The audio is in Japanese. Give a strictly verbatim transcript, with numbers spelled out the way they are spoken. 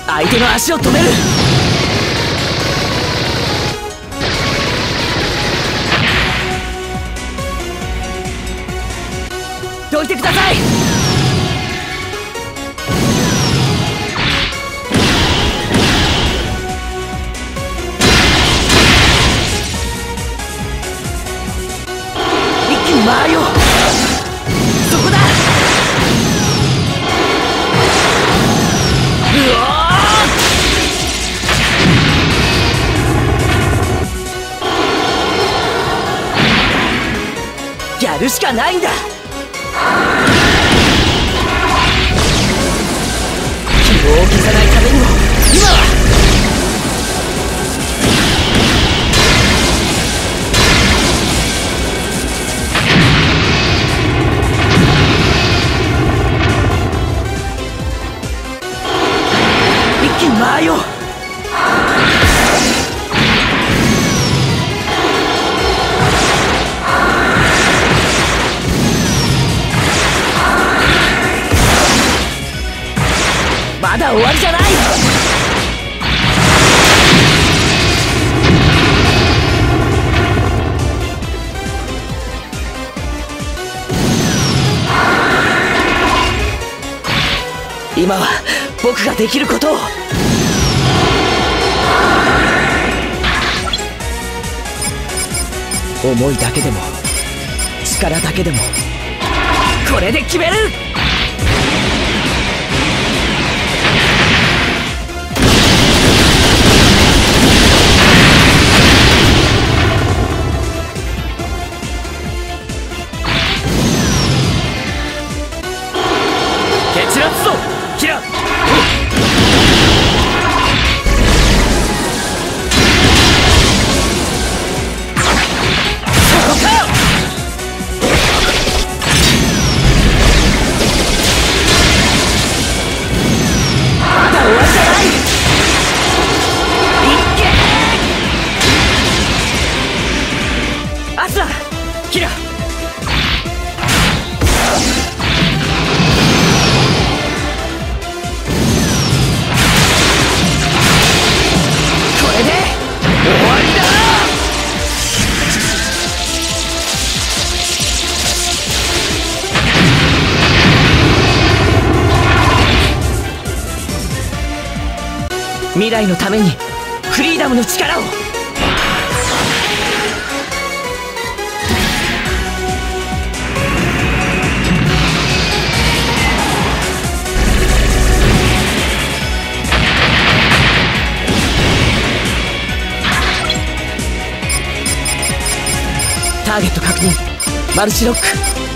相手の足を止める。どいてください。一気に回るよ。そこだ。うわー、やるしかないんだ。希望を消さないためにも今は。一気に回るよ。まだ終わりじゃない。今は僕ができることを。思いだけでも力だけでもこれで決める。蹴散らすぞキラ。そこか。まだ終わりじゃない。いっけー。アスラキラ。未来のためにフリーダムの力を。ターゲット確認。マルチロック。